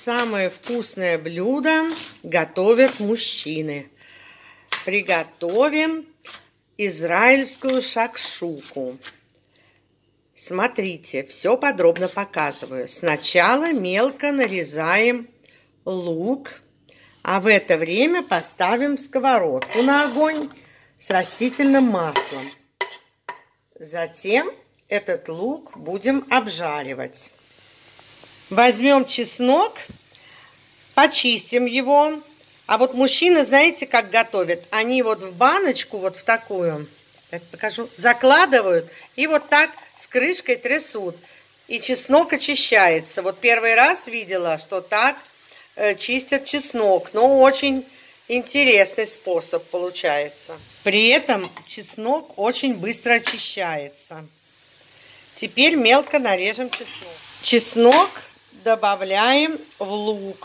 Самое вкусное блюдо готовят мужчины. Приготовим израильскую шакшуку. Смотрите, все подробно показываю. Сначала мелко нарезаем лук, а в это время поставим сковородку на огонь с растительным маслом. Затем этот лук будем обжаривать. Возьмем чеснок, почистим его. А вот мужчины, знаете, как готовят? Они вот в баночку, вот в такую, так покажу, закладывают и вот так с крышкой трясут. И чеснок очищается. Вот первый раз видела, что так чистят чеснок. Но очень интересный способ получается. При этом чеснок очень быстро очищается. Теперь мелко нарежем чеснок. Чеснок добавляем в лук.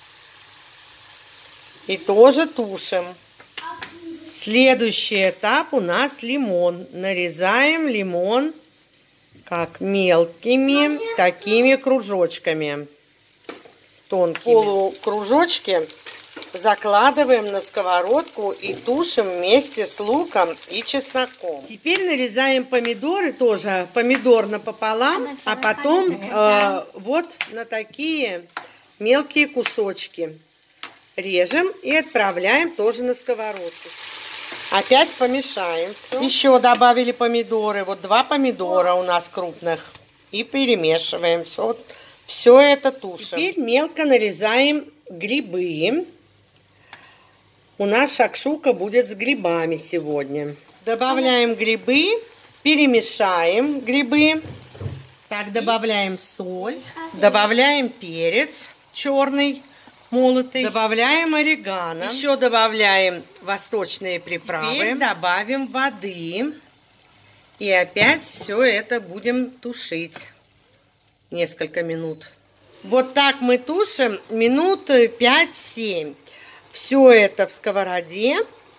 И тоже тушим. Следующий этап у нас лимон. Нарезаем лимон как мелкими, такими кружочками. Тонкими. Полукружочки закладываем на сковородку и тушим вместе с луком и чесноком. Теперь нарезаем помидоры тоже, помидор напополам, а потом вот на такие мелкие кусочки. Режем и отправляем тоже на сковородку. Опять помешаем все. Еще добавили помидоры. Вот 2 помидора у нас крупных. И перемешиваем. Все это тушим. Теперь мелко нарезаем грибы. У нас шакшука будет с грибами сегодня. Добавляем грибы. Перемешаем грибы. Так, добавляем соль. Добавляем перец черный. Молотый. Добавляем орегано. Еще добавляем восточные приправы. Теперь добавим воды. И опять все это будем тушить несколько минут. Вот так мы тушим минут 5-7. Все это в сковороде.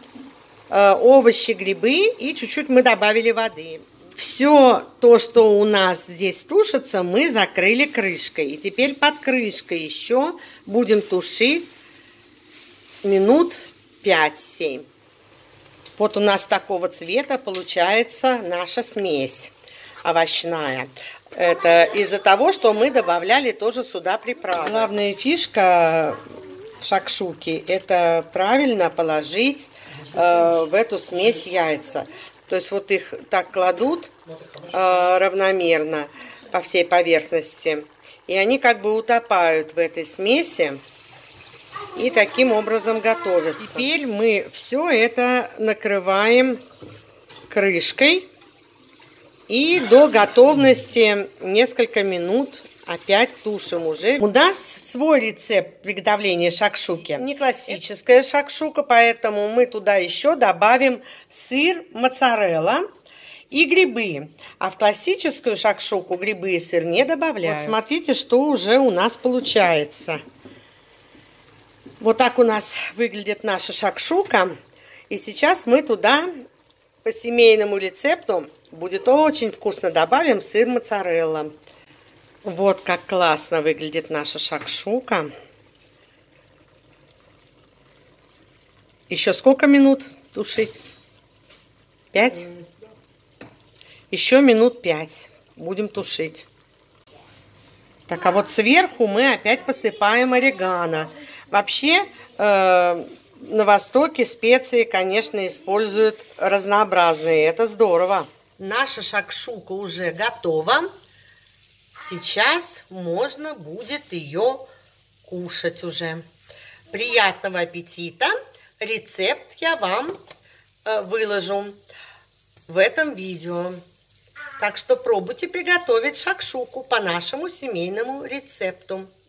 Овощи, грибы и чуть-чуть мы добавили воды. Все то, что у нас здесь тушится, мы закрыли крышкой. И теперь под крышкой еще будем тушить минут 5-7. Вот у нас такого цвета получается наша смесь овощная. Это из-за того, что мы добавляли тоже сюда приправы. Главная фишка шакшуки – это правильно положить в эту смесь яйца. То есть вот их так кладут равномерно по всей поверхности. И они как бы утопают в этой смеси. И таким образом готовятся. Теперь мы все это накрываем крышкой. И до готовности несколько минут опять тушим уже. У нас свой рецепт приготовления шакшуки. Не классическая шакшука, поэтому мы туда еще добавим сыр моцарелла и грибы. А в классическую шакшуку грибы и сыр не добавляют. Вот смотрите, что уже у нас получается. Вот так у нас выглядит наша шакшука. И сейчас мы туда по семейному рецепту, будет очень вкусно, добавим сыр моцарелла. Вот как классно выглядит наша шакшука. Еще сколько минут тушить? 5? Еще минут 5 будем тушить. Так, а вот сверху мы опять посыпаем орегано. Вообще, на Востоке специи, конечно, используют разнообразные. Это здорово. Наша шакшука уже готова. Сейчас можно будет ее кушать уже. Приятного аппетита! Рецепт я вам выложу в этом видео. Так что пробуйте приготовить шакшуку по нашему семейному рецепту.